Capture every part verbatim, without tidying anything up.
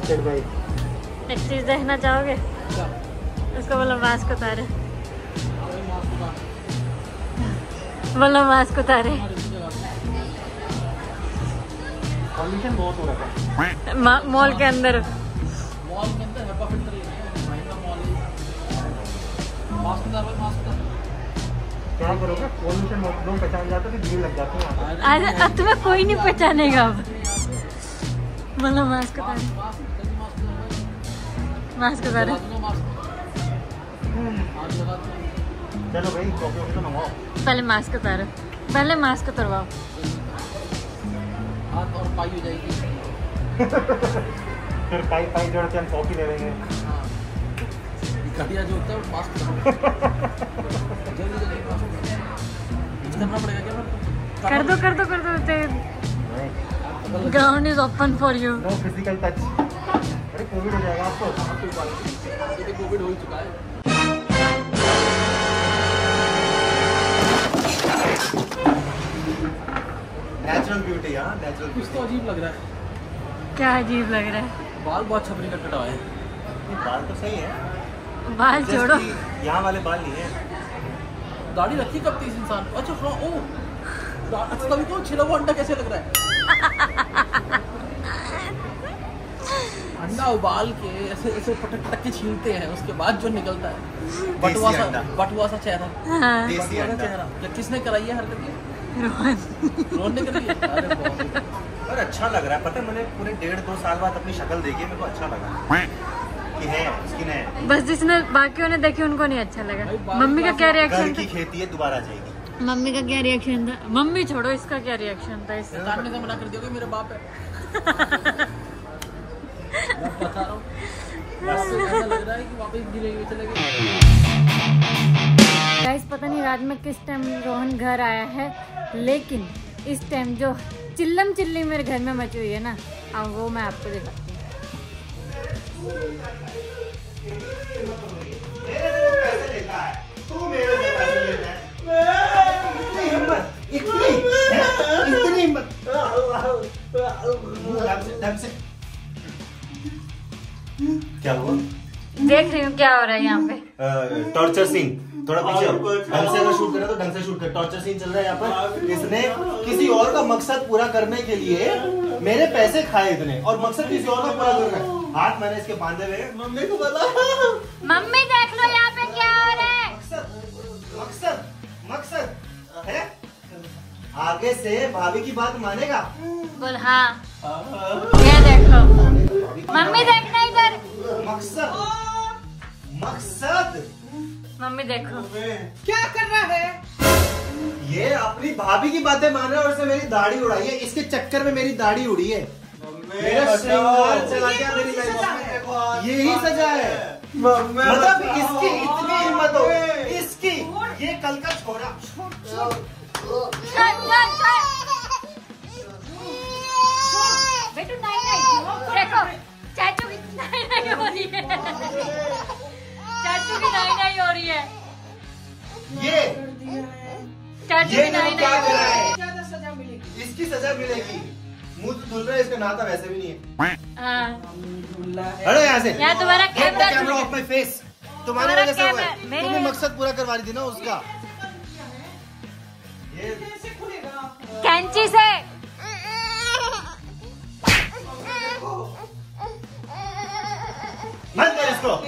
Excited भाई। एक चीज देखना चाहोगे? उसको बोलो मास्क उतारे, बोलो मास्क उतारे। पॉल्यूशन बहुत हो रहा है मॉल के अंदर। मॉल के अंदर हेपा फिल्टर ही है, महंगा मॉल है। मास्क उतार भाई, मास्क उतार। क्या करोगे? पॉल्यूशन बहुत, लोग पहचान जाते हैं, भीड़ लग जाती है। अरे अब तुम्हें कोई नहीं पहचानेगा अब। बोलो मास्क उतारे, मास्क उतारे। चलो भाई कॉफी वॉफी तो मंगवाओ। पहले मास्क उतारो, पहले मास्क उतरवाओ। हाथ और पाई हो जाएगी। फिर पाई पाई जोड़ के हम कॉफी ले लेंगे। घटिया जो होता है वो मास्क जल्दी जल्दी कुछ करना पड़ेगा क्या? कर दो कर दो कर दो, ground is open for you. No physical touch. अरे कोविड हो जाएगा आपको। कोविड हो ही चुका है। नेचुरल ब्यूटी, हाँ नेचुरल कुछ तो अजीब लग रहा है। क्या अजीब लग रहा है? बाल बहुत छपरी कट कटवाए हैं। बाल तो सही है, बाल छोड़ो। यहाँ वाले बाल नहीं है। दाढ़ी रखी कब थी इस इंसान? अच्छा हाँ, ओ अच्छा तभी तो छिला हुआ अंडा कैसे लग रहा है? अंडा उबाल के ऐसे ऐसे पटक पटक के छीलते हैं, उसके बाद जो निकलता है बटुआ सा बटुआ सा चेहरा। हाँ। बटुआ सा चेहरा क्या किसने कराई है हरकत ये? रोहन। रोहन ने करी है? अरे बहुत। और अच्छा लग रहा है, पता है मैंने पूरे डेढ़ दो साल बाद अपनी शक्ल देखी, मेरे को अच्छा लगा कि है स्किन है। बस जिसने बाकियों ने देखी उनको नहीं अच्छा लगा। मम्मी का क्या घर रिएक्शन की था? खेती है, दोबारा जाएगी। मम्मी का क्या रिएक्शन था? मम्मी छोड़ो, इसका क्या रिएक्शन था? इस काटने से मना कर दिया मेरा बाप है। मैं बता रहा हूँ, ऐसा लग रहा है कि वापस गिरे हुए चले गए। गाइस पता नहीं रात में किस टाइम रोहन घर आया है, लेकिन इस टाइम जो चिल्लम चिल्ली मेरे घर में मची हुई है ना, अब वो मैं आपको दिखाती हूँ। क्या हुआ? देख रही हूँ क्या हो रहा है यहाँ पे। टॉर्चर सीन थोड़ा पीछे आओ। ढंग से अगर शूट करे तो ढंग से शूट कर। टॉर्चर सीन चल रहा है यहाँ पर। इसने किसी और का मकसद पूरा करने के लिए मेरे पैसे खाए इतने, और मकसद किसी और का पूरा कर रहा है। हाथ मैंने इसके बांधे हुए। मम्मी को बोला, मम्मी देख लो यहाँ पे क्या हो रहा है। मकसद मकसद मकसद है। आगे से भाभी की बात मानेगा? बोल हाँ। ये देखो मम्मी, देखना इधर। मकसद मकसद मम्मी देखो क्या कर रहा है ये। अपनी भाभी की बातें मान रहा है और उसने मेरी दाढ़ी उड़ाई है। इसके चक्कर में मेरी दाढ़ी उड़ी है, मेरा श्रृंगार चला गया मेरी लाइफ में। यही सजा है। मतलब इसकी इतनी हिम्मत हो, इसकी ये कल का छोरा। बेटू नहीं नहीं देखो, चाचू की नहीं नहीं हो रही है। चाचू की नहीं नहीं हो रही है। ये चाचू ये की मेरे नहीं को क्या नहीं करा है? ज्यादा सजा मिलेगी, इसकी सजा मिलेगी। मुंह तो धुल रहा है, इसका नाता वैसे भी नहीं है। हाँ। अरे यहाँ से यहाँ तुम्हारा camera camera off my face. तुम्हारे तुम्हारा वजह से हुआ है। कैमरा- मेरी तुमने वजह- मकसद पूरा करवा दी थी ना उसका। ये कैंची से। मत कर इसको।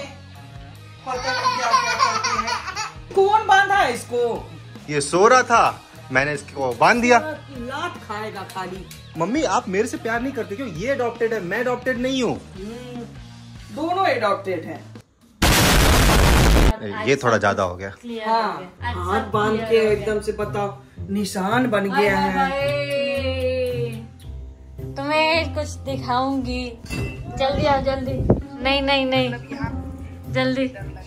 कौन बांधा है इसको? ये सो रहा था, मैंने इसको बांध दिया। लात खाएगा खाली। मम्मी आप मेरे से प्यार नहीं करते क्यों? ये अडॉप्टेड है, मैं अडॉप्टेड नहीं हूँ। दोनों एडॉप्टेड हैं। ये थोड़ा ज्यादा हो गया। हाँ, हाथ बांध के एकदम से बताओ, निशान बन गया है। तुम्हें कुछ दिखाऊंगी, जल्दी आओ जल्दी। नहीं नहीं नहीं जल्दी।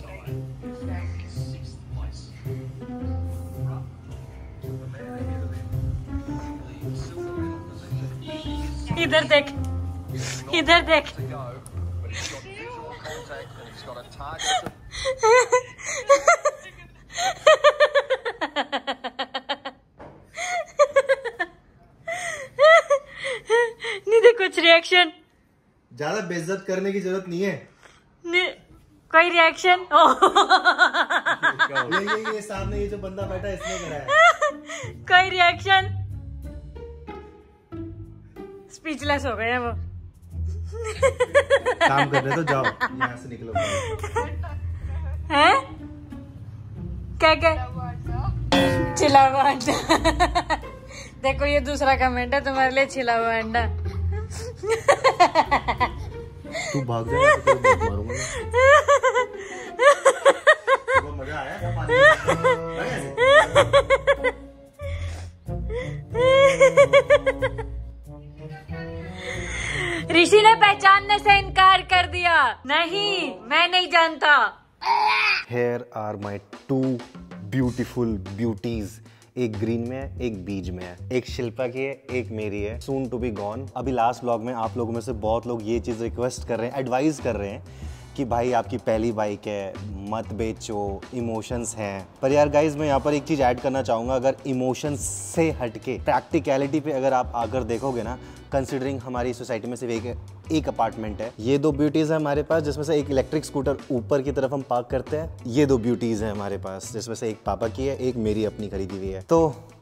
इधर देख, इधर देख। नहीं कुछ रिएक्शन ज्यादा बेइज्जत करने की जरूरत नहीं है। कोई रिएक्शन? ये ये ये सामने ये जो बंदा बैठा है इसने करा है। कोई रिएक्शन? स्पीचलेस हो गए वो। काम कर रहे तो जाओ यहाँ से निकलो। हैं? क्या क्या? छिला हुआ अंडा। देखो ये दूसरा कमेंट है तुम्हारे लिए, छिला हुआ अंडा। तू भाग जाए तो मारूंगा। मजा आया पानी ऋषि ने पहचानने से इनकार कर दिया। नहीं, मैं नहीं जानता। Here are my two beautiful beauties. एक ग्रीन में है, एक बीज में है। एक शिल्पा की है, एक मेरी है। Soon to be gone. अभी लास्ट व्लॉग में आप लोगों में से बहुत लोग ये चीज़ रिक्वेस्ट कर रहे हैं, एडवाइस कर रहे हैं कि भाई आपकी पहली बाइक है, मत बेचो, इमोशंस हैं। पर यार गाइज मैं यहाँ पर एक चीज़ ऐड करना चाहूँगा। अगर इमोशंस से हटके प्रैक्टिकलिटी पे अगर आप आकर देखोगे ना, कंसिडरिंग हमारी सोसाइटी में सिर्फ एक एक अपार्टमेंट है, ये दो ब्यूटीज़ है हमारे पास, जिसमें से एक इलेक्ट्रिक स्कूटर ऊपर की तरफ हम पार्क करते हैं। ये दो ब्यूटीज़ हैं हमारे पास, जिसमें से एक पापा की है, एक मेरी अपनी खरीदी हुई है। तो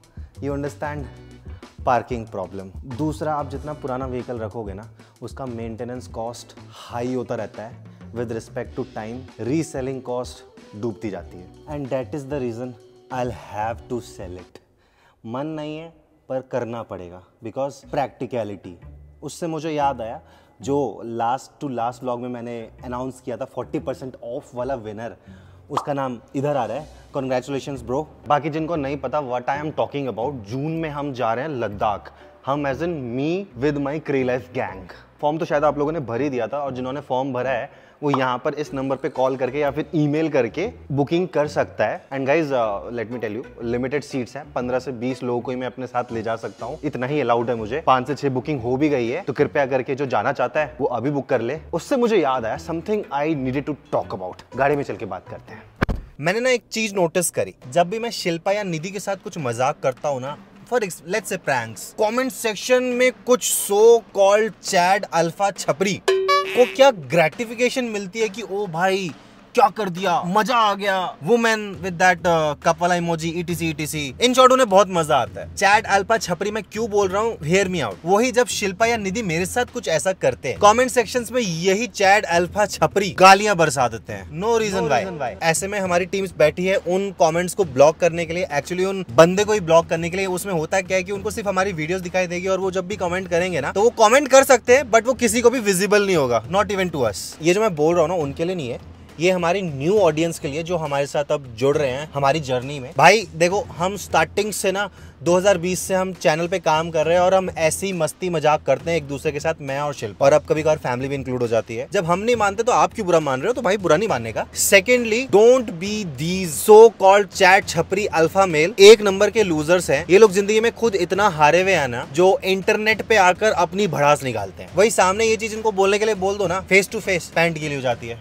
यू अंडरस्टैंड पार्किंग प्रॉब्लम। दूसरा, आप जितना पुराना व्हीकल रखोगे ना, उसका मेंटेनेंस कॉस्ट हाई होता रहता है with respect to time. Reselling cost डूबती जाती है and that is the reason I will have to sell it. मन नहीं है पर करना पड़ेगा बिकॉज प्रैक्टिकलिटी। उससे मुझे याद आया जो लास्ट टू लास्ट व्लॉग में मैंने अनाउंस किया था फोर्टी परसेंट ऑफ वाला विनर, उसका नाम इधर आ रहा है। Congratulations bro. बाकी जिनको नहीं पता what I am talking about, जून में हम जा रहे हैं लद्दाख। हम as in me with my क्री लाइफ गैंग। फॉर्म तो शायद आप लोगों ने भर ही दिया था, और जिन्होंने फॉर्म भरा है वो यहाँ पर इस नंबर पे कॉल करके या फिर ईमेल करके बुकिंग कर सकता है। And guys let me tell you, limited seats हैं, पंद्रह से बीस लोगों को ही मैं अपने साथ ले जा सकता हूँ, इतना ही अलाउड है मुझे। पाँच से छह बुकिंग हो भी गई है, तो कृपया करके जो जाना चाहता है वो अभी बुक कर ले। उससे मुझे याद आया something I needed to talk about. गाड़ी में चल के बात करते हैं। मैंने ना एक चीज नोटिस करी, जब भी मैं शिल्पा या निधि के साथ कुछ मजाक करता हूँ ना, for let's say pranks, comment section में कुछ सो कॉल्ड चैड अल्फा छपरी को क्या ग्रेटिफिकेशन मिलती है कि ओ भाई क्या कर दिया, मजा आ गया, women with that couple emoji etc etc. In short उन्हें बहुत मजा आता है। चैट अल्फा छपरी मैं क्यों बोल रहा हूँ, हियर मी आउट। वही जब शिल्पा या निधि मेरे साथ कुछ ऐसा करते हैं, कमेंट सेक्शंस में यही चैट अल्फा छपरी गालियां बरसा देते हैं। No reason why. ऐसे में हमारी टीम्स बैठी है उन कमेंट्स को ब्लॉक करने के लिए, एक्चुअली उन बंदे को ही ब्लॉक करने के लिए। उसमें होता क्या है कि उनको सिर्फ हमारी वीडियोस दिखाई देगी, और वो जब भी कमेंट करेंगे ना, तो वो कमेंट कर सकते हैं बट वो किसी को भी विजिबल नहीं होगा, नॉट इवन टू अस। ये जो मैं बोल रहा हूँ ना, उनके लिए नहीं है, ये हमारी न्यू ऑडियंस के लिए जो हमारे साथ अब जुड़ रहे हैं हमारी जर्नी में। भाई देखो, हम स्टार्टिंग से ना दो हज़ार बीस से हम चैनल पे काम कर रहे हैं, और हम ऐसी मस्ती मजाक करते हैं एक दूसरे के साथ, मैं और शिल्पा, और अब कभी कभार फैमिली भी इंक्लूड हो जाती है। जब हम नहीं मानते तो आप क्यों बुरा मान रहे हो, तो भाई बुरा नहीं मानने का। Secondly, don't be these so called chat छपरी अल्फा मेल। एक नंबर के लूजर्स हैं ये लोग। जिंदगी में खुद इतना हारे हुए हैं ना, जो इंटरनेट पे आकर अपनी भड़ास निकालते हैं। वही सामने ये चीज इनको बोलने के लिए बोल दो ना, फेस टू फेस पैंट गीली हो जाती है।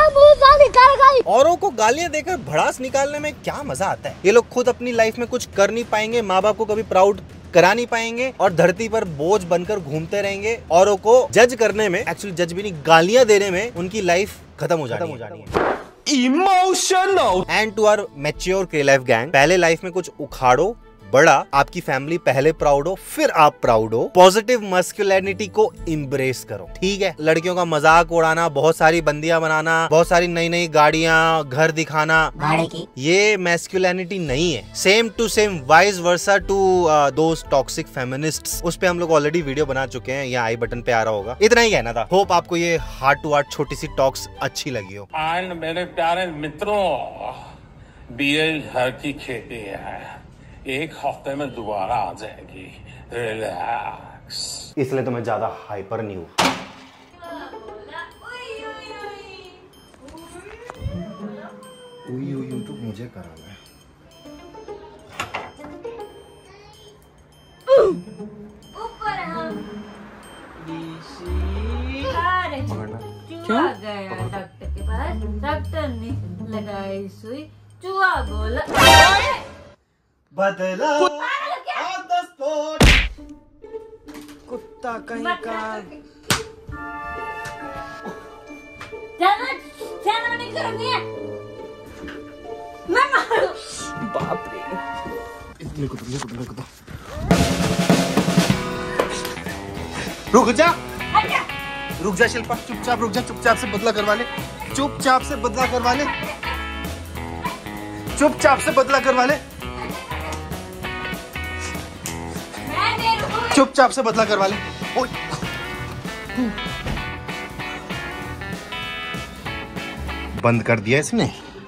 औरों को गालियां देकर भड़ास निकालने में क्या मजा आता है। ये लोग खुद अपनी लाइफ में कुछ कर नहीं पाएंगे, माँ बाप को कभी प्राउड करा नहीं पाएंगे, और धरती पर बोझ बनकर घूमते रहेंगे। औरों को जज करने में, एक्चुअली जज भी नहीं, गालियां देने में उनकी लाइफ खत्म हो जानी है। Emotional. And to our mature क्री लाइफ गैंग, पहले लाइफ में कुछ उखाड़ो बड़ा, आपकी फैमिली पहले प्राउड हो, फिर आप प्राउड हो। पॉजिटिव मस्कुलिनिटी को इम्ब्रेस करो, ठीक है। लड़कियों का मजाक उड़ाना, बहुत सारी बंदियां बनाना, बहुत सारी नई नई गाड़ियां, घर दिखाना, की ये मैस्कुलिनिटी नहीं है। Same to same vice versa to those toxic feminists. उस पे हम लोग ऑलरेडी वीडियो बना चुके हैं, यहाँ आई बटन पे आ रहा होगा। इतना ही कहना था। होप आपको ये हार्ट टू हार्ट छोटी सी टॉक्स अच्छी लगी हो। एंड मेरे प्यारे मित्रों, बीए घर की खेती है, एक हफ्ते में दोबारा आ जाएगी, रिलैक्स। इसलिए तो मैं ज्यादा हाइपर नहीं हूँ। उई उई तो मुझे कराना है। ऊपर क्यों? आ गया डॉक्टर के पास, डॉक्टर ने लगाई सुई, चूहा बोला बदला on the spot। कुत्ता कहीं का। सियाना बनने की जरूरत नहीं है। मैं मारू। बाप रे। मेरे को दो, मेरे को दो, मेरे को दो। रुक जा, रुक जा शिल्पा, चुपचाप रुक जा, चुपचाप से बदला करवा ले, चुपचाप से बदला करवा ले, चुपचाप से बदला करवा ले, चुपचाप से बदला करवा ले। ओए बंद कर दिया इसने।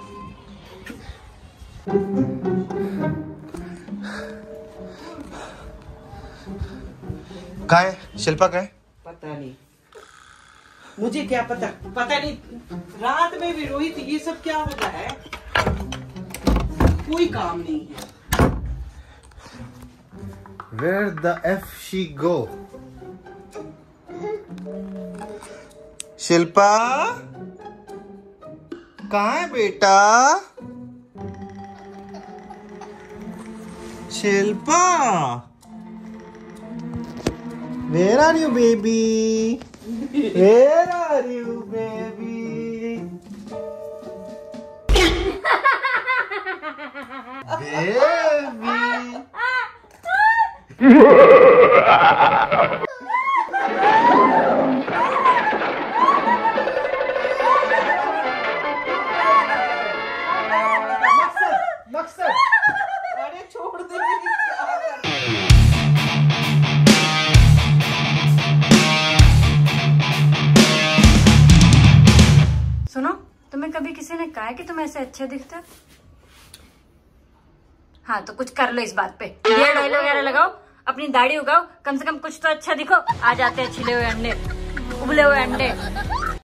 कहाँ है शिल्पा, कहाँ है? पता नहीं, मुझे क्या पता, पता नहीं। रात में भी रोहित ये सब क्या होता है, कोई काम नहीं है। Where the F she go? Shilpa कहाँ है बेटा? Shilpa, where are you baby? Where are you baby? Baby. मकसद, अरे छोड़ दे, क्या कर रहे हो? सुनो, तुम्हें कभी किसी ने कहा है कि तुम ऐसे अच्छे दिखते हो? हाँ तो कुछ कर लो इस बात पे, बियर्ड ऑयल वगैरह लगाओ, अपनी दाढ़ी उगाओ, कम से कम कुछ तो अच्छा दिखो। आ जाते हैं छिले हुए अंडे, उबले हुए अंडे।